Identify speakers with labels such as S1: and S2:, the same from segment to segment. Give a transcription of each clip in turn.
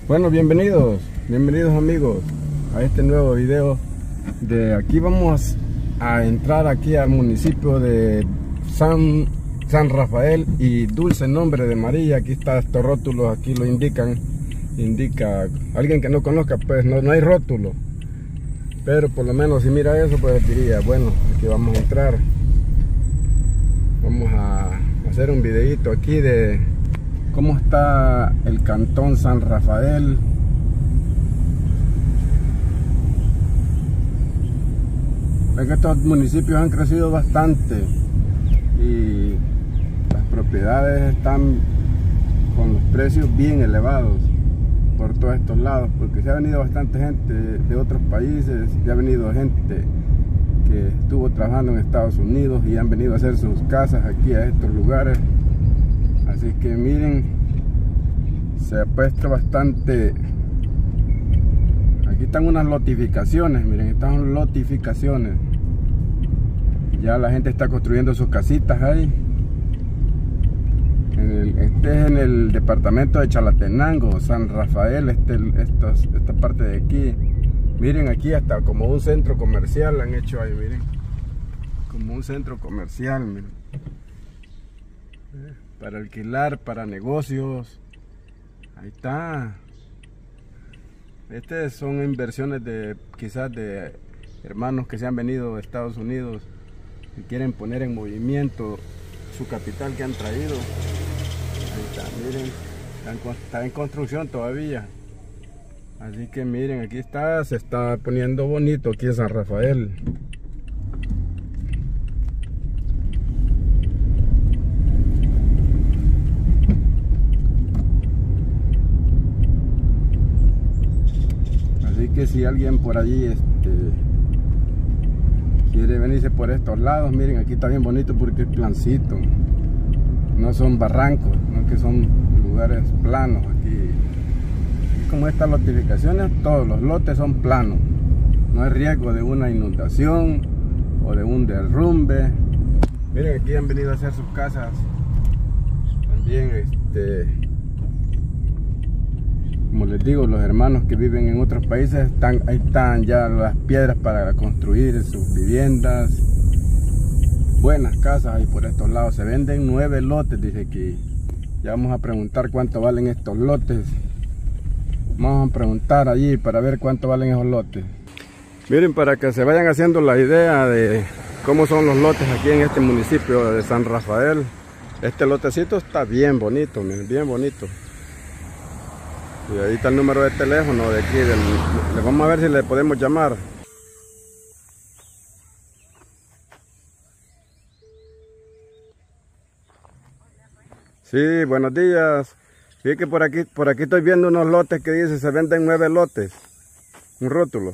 S1: Bueno, bienvenidos amigos a este nuevo video. De aquí vamos a entrar aquí al municipio de San Rafael y Dulce Nombre de María. Aquí está estos rótulos, aquí lo indican. Indica, alguien que no conozca, pues no hay rótulo, pero por lo menos si mira eso, pues diría, bueno, aquí vamos a entrar. Vamos a hacer un videito aquí de cómo está el cantón San Rafael. Ven que estos municipios han crecido bastante y las propiedades están con los precios bien elevados por todos estos lados, porque se ha venido bastante gente de otros países, ya ha venido gente que estuvo trabajando en Estados Unidos y han venido a hacer sus casas aquí a estos lugares. Así que miren, se ha puesto bastante. Aquí están unas lotificaciones, miren, están lotificaciones. Ya la gente está construyendo sus casitas ahí. Este es en el departamento de Chalatenango, San Rafael, esta parte de aquí. Miren, aquí hasta como un centro comercial han hecho ahí, miren. Como un centro comercial, miren. Para alquilar, para negocios. Ahí está. Estas son inversiones de quizás de hermanos que se han venido de Estados Unidos y quieren poner en movimiento su capital que han traído. Ahí está, miren, está en construcción todavía. Así que miren, aquí está, se está poniendo bonito aquí en San Rafael. Así que si alguien por allí quiere venirse por estos lados, miren, aquí está bien bonito porque es plancito. No son barrancos, no que son lugares planos aquí. Como estas lotificaciones, todos los lotes son planos. No hay riesgo de una inundación o de un derrumbe. Miren, aquí han venido a hacer sus casas. También como les digo, los hermanos que viven en otros países, ahí están ya las piedras para construir sus viviendas. Buenas casas ahí por estos lados. Se venden 9 lotes, dice aquí. Ya vamos a preguntar cuánto valen estos lotes. Vamos a preguntar allí para ver cuánto valen esos lotes. Miren, para que se vayan haciendo la idea de cómo son los lotes aquí en este municipio de San Rafael. Este lotecito está bien bonito, miren, bien bonito. Y ahí está el número de teléfono de aquí. Le vamos a ver si le podemos llamar. Sí, buenos días. Fíjate que por aquí estoy viendo unos lotes que dice se venden 9 lotes. Un rótulo.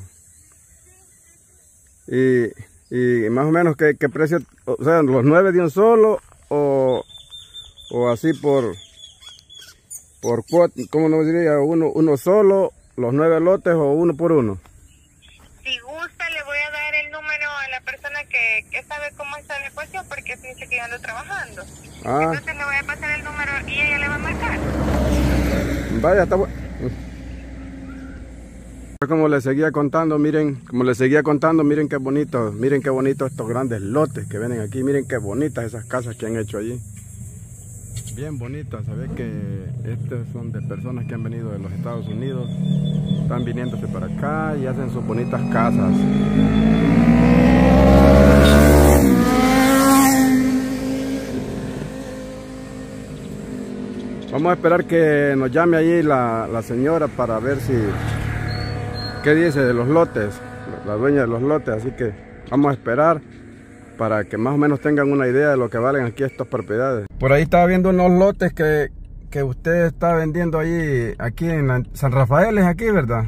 S1: Y más o menos qué precio, o sea, los 9 de un solo o así por cuota, ¿cómo nos diría? Uno solo, los 9 lotes o uno por uno.
S2: Si gusta, le voy a dar el número a la persona que sabe cómo está la cuestión, porque piensa que yo ando trabajando. Entonces le voy a pasar el número y ella le va a marcar.
S1: Vaya, está bueno. Como les seguía contando, miren qué bonito, miren qué bonito estos grandes lotes que vienen aquí, miren qué bonitas esas casas que han hecho allí. Bien bonitas, sabes que estos son de personas que han venido de los Estados Unidos, están viniéndose para acá y hacen sus bonitas casas. Vamos a esperar que nos llame allí la señora para ver qué dice de los lotes, la dueña de los lotes, así que vamos a esperar para que más o menos tengan una idea de lo que valen aquí estas propiedades. Por ahí estaba viendo unos lotes que usted está vendiendo allí, aquí en San Rafael, es aquí, ¿verdad?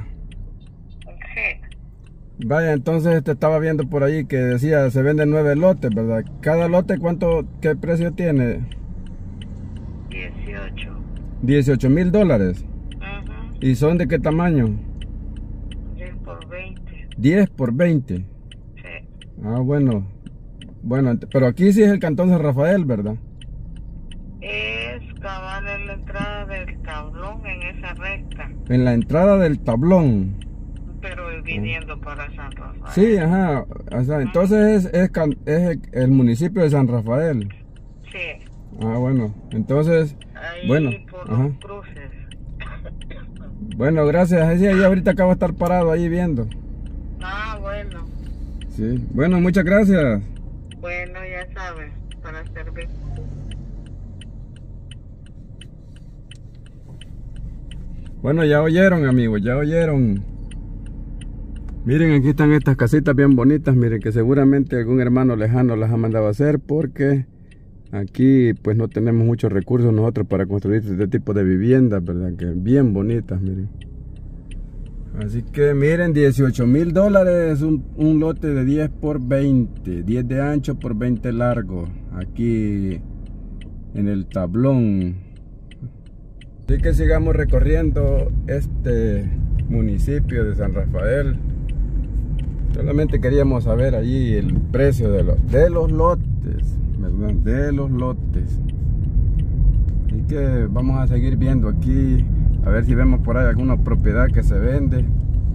S2: Sí.
S1: Vaya, entonces te estaba viendo por ahí que decía se venden 9 lotes, ¿verdad? ¿Cada lote qué precio tiene?
S2: 18.
S1: $18,000. ¿Y son de qué tamaño?
S2: 10 por 20.
S1: 10 por 20.
S2: Sí.
S1: Ah, bueno. Bueno, pero aquí sí es el cantón San Rafael, ¿verdad?
S2: Es cabal en la entrada del tablón, en esa recta.
S1: En la entrada del Tablón.
S2: Pero viniendo para San Rafael.
S1: Sí, ajá. O sea, entonces es el municipio de San Rafael.
S2: Sí.
S1: Ah, bueno. Entonces,
S2: ahí
S1: bueno.
S2: por
S1: Ajá.
S2: los cruces.
S1: Bueno, gracias. Sí, ahí ahorita acabo de estar parado ahí viendo.
S2: Ah, bueno.
S1: Sí. Bueno, muchas gracias.
S2: Bueno, ya sabes, para servir.
S1: Bueno, ya oyeron, amigos, ya oyeron. Miren, aquí están estas casitas bien bonitas. Miren que seguramente algún hermano lejano las ha mandado a hacer, porque aquí pues no tenemos muchos recursos nosotros para construir este tipo de viviendas, ¿verdad? Que bien bonitas, miren. Así que miren, $18,000 un lote de 10 por 20, 10 de ancho por 20 largo, aquí en el Tablón. Así que sigamos recorriendo este municipio de San Rafael. Solamente queríamos saber allí el precio de los lotes, ¿verdad? De los lotes. Así que vamos a seguir viendo aquí, a ver si vemos por ahí alguna propiedad que se vende.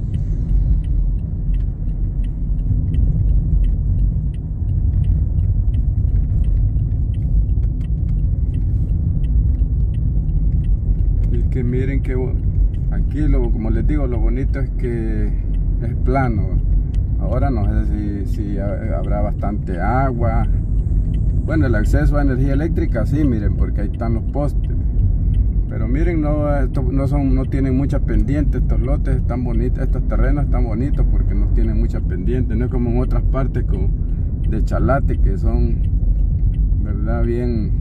S1: Y que miren que aquí, como les digo, lo bonito es que es plano. Ahora no sé si habrá bastante agua. Bueno, el acceso a energía eléctrica sí, miren, porque ahí están los postes. Pero miren, no tienen muchas pendientes. Estos lotes están bonitos, estos terrenos están bonitos porque no tienen muchas pendientes. No es como en otras partes de Chalate, que son, ¿verdad? Bien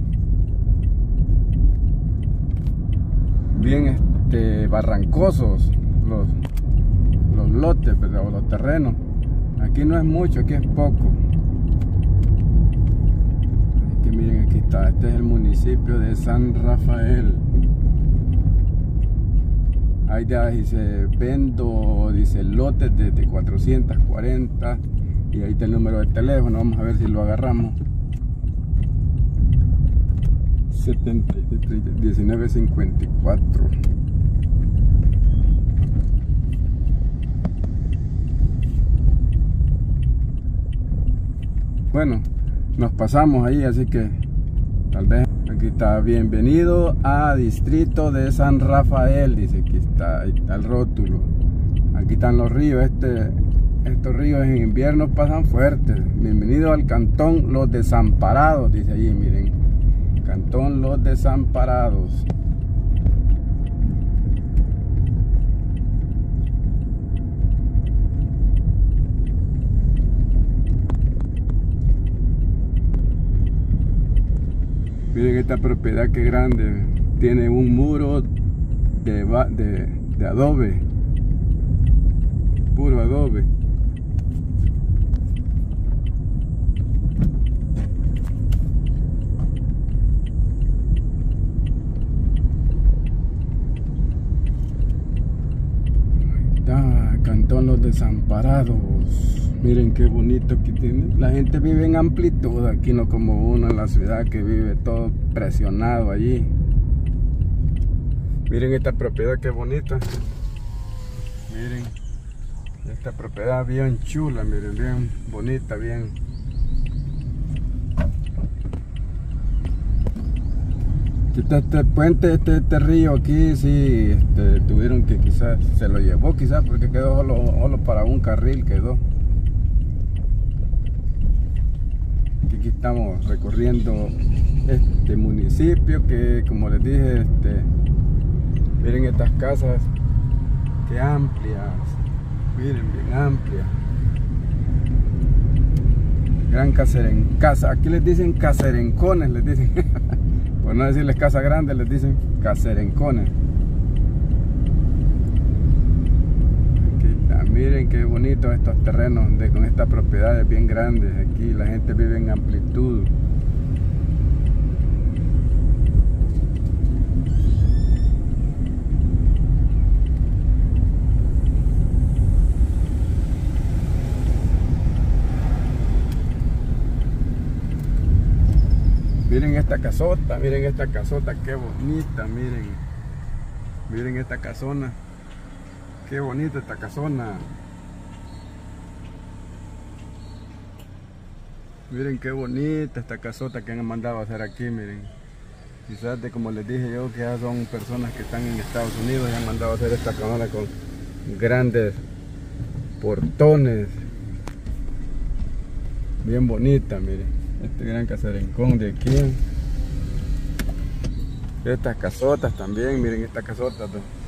S1: barrancosos los lotes, ¿verdad? O los terrenos. Aquí no es mucho, aquí es poco. Así que miren, aquí está. Este es el municipio de San Rafael. Ahí ya dice vendo, dice lotes desde 440. Y ahí está el número de teléfono. Vamos a ver si lo agarramos. 1954. Bueno, nos pasamos ahí, así que tal vez aquí está. Bienvenido a Distrito de San Rafael, dice. Aquí está, ahí está el rótulo. Aquí están los ríos. Estos ríos en invierno pasan fuertes. Bienvenido al Cantón Los Desamparados, dice allí, miren. Cantón Los Desamparados. Miren esta propiedad que grande. Tiene un muro de adobe. Puro adobe. Ahí está, Cantón Los Desamparados. Miren qué bonito que tiene. La gente vive en amplitud aquí, no como uno en la ciudad que vive todo presionado allí. Miren esta propiedad qué bonita. Miren esta propiedad bien chula, miren, bien bonita, bien. Este puente, este río aquí, sí, tuvieron que quizás, se lo llevó quizás porque quedó solo para un carril quedó. Aquí estamos recorriendo este municipio que, como les dije, miren estas casas, qué amplias, miren, bien amplias. Gran casa, aquí les dicen caserencones, les dicen, por no decirles casa grande, les dicen caserencones. Miren qué bonitos estos terrenos con estas propiedades bien grandes. Aquí la gente vive en amplitud. Miren esta casota, qué bonita, miren. Miren esta casona. Qué bonita esta casona. Miren qué bonita esta casota que han mandado a hacer aquí, miren. Quizás como les dije yo, que ya son personas que están en Estados Unidos y han mandado a hacer esta casona con grandes portones. Bien bonita, miren. Este gran caserencón de aquí. Estas casotas también, miren esta casota.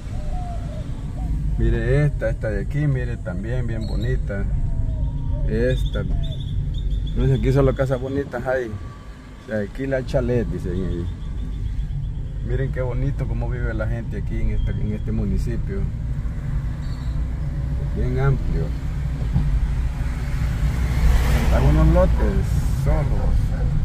S1: Mire esta de aquí, mire también bien bonita. Esta. No sé, aquí solo casas bonitas hay. O sea, aquí la chalet, dicen ahí. Miren qué bonito cómo vive la gente aquí en este municipio. Bien amplio. Algunos lotes solos.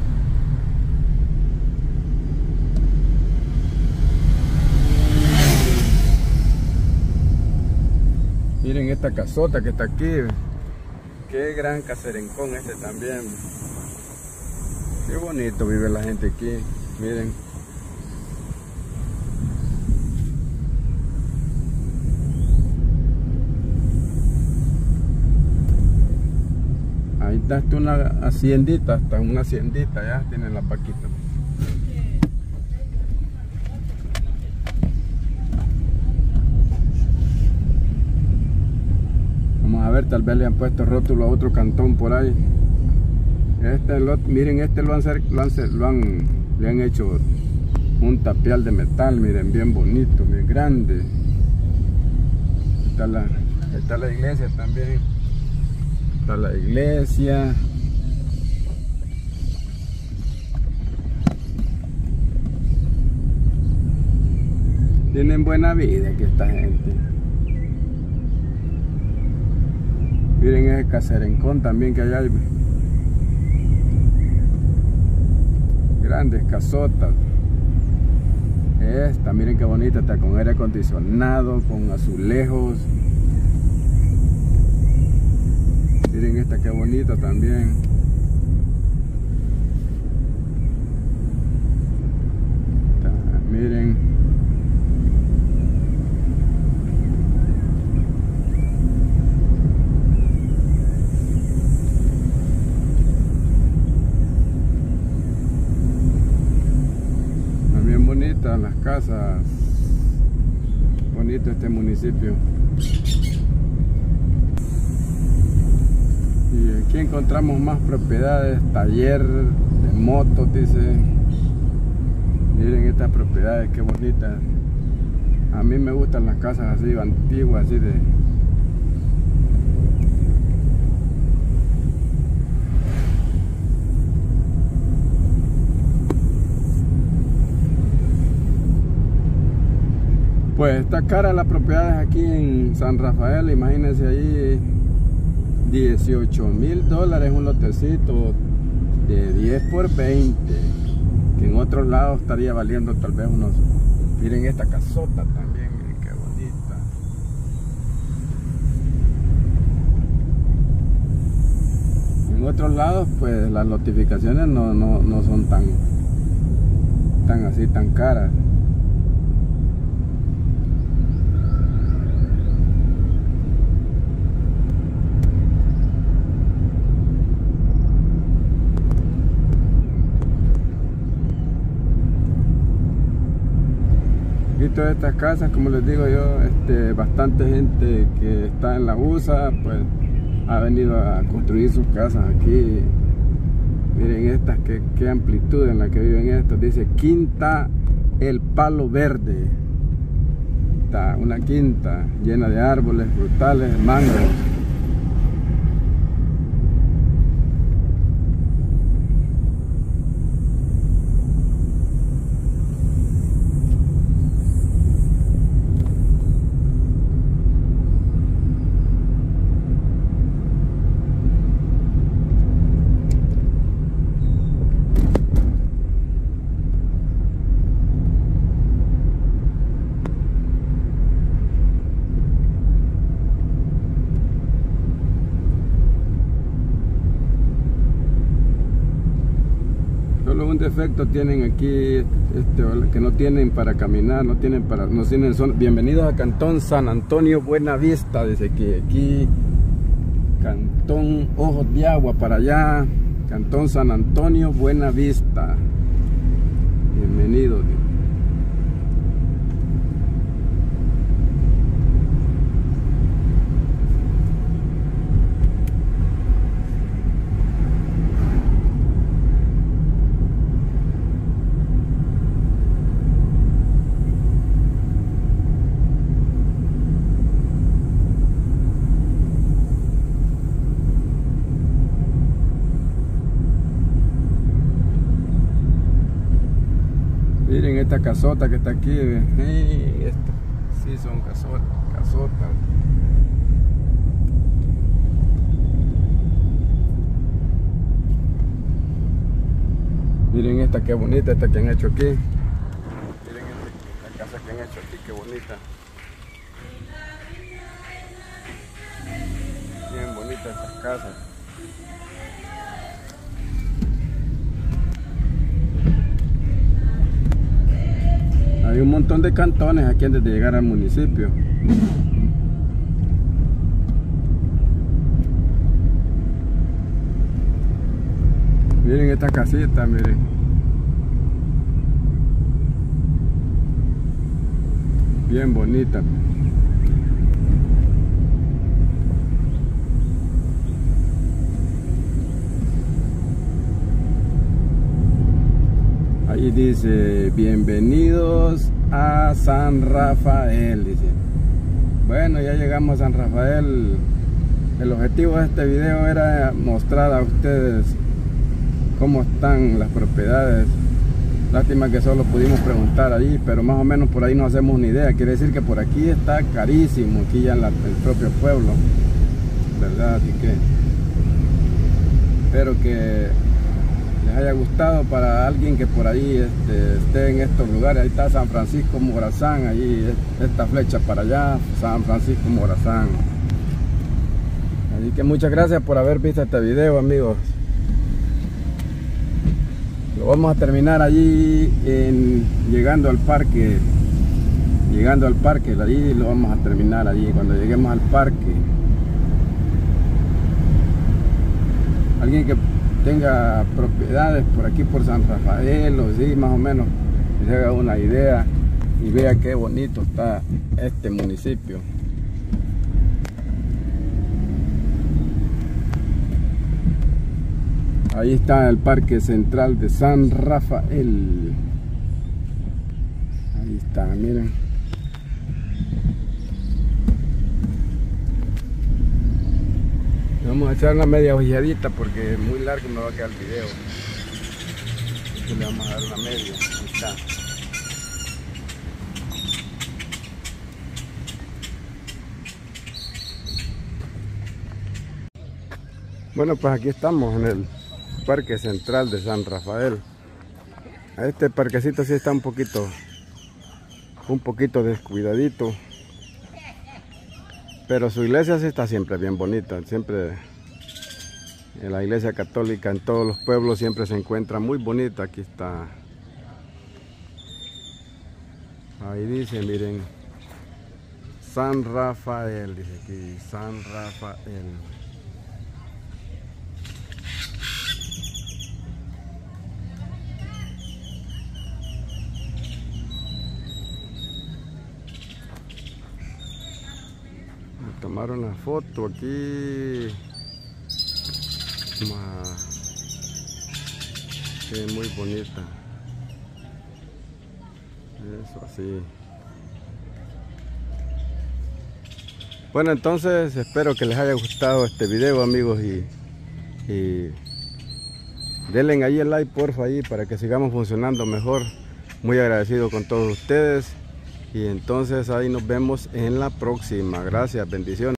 S1: Miren esta casota que está aquí. Qué gran caserencón este también. Qué bonito vive la gente aquí. Miren. Ahí está hasta una haciendita, ya tienen las vaquitas. Vamos a ver, tal vez le han puesto rótulo a otro cantón por ahí. Miren, le han hecho un tapial de metal, miren, bien bonito, bien grande. Está la iglesia también. Está la iglesia. Tienen buena vida aquí esta gente. Miren ese caserencón también que allá hay. Grandes casotas. Esta, miren qué bonita, está con aire acondicionado, con azulejos. Miren esta qué bonita también. Miren. También bonitas las casas. Bonito este municipio. Y aquí encontramos más propiedades, taller de motos, dice. Miren estas propiedades, qué bonitas. A mí me gustan las casas así, antiguas, así de... Pues está cara las propiedades aquí en San Rafael, imagínense ahí. $18,000 un lotecito de 10 por 20, que en otros lados estaría valiendo tal vez unos... Miren esta casota también, miren qué bonita. En otros lados pues las notificaciones no son tan así, tan caras. Y todas estas casas, como les digo yo, bastante gente que está en la USA, pues ha venido a construir sus casas aquí. Miren estas, qué amplitud en la que viven estos. Dice Quinta El Palo Verde. Está una quinta llena de árboles, frutales, mangos. montón de efectos tienen aquí, que no tienen para caminar, no tienen zona. Bienvenidos a Cantón San Antonio Buenavista, dice que aquí Cantón Ojos de Agua para allá, Cantón San Antonio Buenavista. Bienvenidos. Miren esta casota que está aquí, esta, sí son casotas. Miren esta que bonita, esta que han hecho aquí. Miren esta casa que han hecho aquí, qué bonita. Bien bonita estas casas. Hay un montón de cantones aquí antes de llegar al municipio. Miren esta casita, miren. Bien bonita. Ahí dice, bienvenidos a San Rafael, dice. Bueno, ya llegamos a San Rafael. El objetivo de este video era mostrar a ustedes cómo están las propiedades. Lástima que solo pudimos preguntar ahí, pero más o menos por ahí nos hacemos una idea. Quiere decir que por aquí está carísimo, aquí ya en el propio pueblo, ¿verdad? Así que espero que les haya gustado para alguien que por ahí esté en estos lugares. Ahí está San Francisco Morazán, ahí esta flecha para allá, San Francisco Morazán. Así que muchas gracias por haber visto este video, amigos. Lo vamos a terminar allí llegando al parque. Allí lo vamos a terminar allí cuando lleguemos al parque. Alguien que tenga propiedades por aquí por San Rafael, o sí, más o menos, que se haga una idea y vea qué bonito está este municipio. Ahí está el Parque Central de San Rafael. Ahí está, miren. Vamos a echar una media ojeadita porque es muy largo y me va a quedar el video. Aquí le vamos a dar una media. Ahí está. Bueno, pues aquí estamos en el Parque Central de San Rafael. Este parquecito sí está un poquito descuidadito, pero su iglesia sí está siempre bien bonita. Siempre en la iglesia católica en todos los pueblos siempre se encuentra muy bonita. Aquí está, ahí dice, miren, San Rafael, dice aquí, San Rafael. Tomar una foto aquí, que muy bonita, eso así. Bueno, entonces espero que les haya gustado este video, amigos, y denle ahí el like, porfa, ahí para que sigamos funcionando mejor. Muy agradecido con todos ustedes. Y entonces ahí nos vemos en la próxima. Gracias, bendiciones.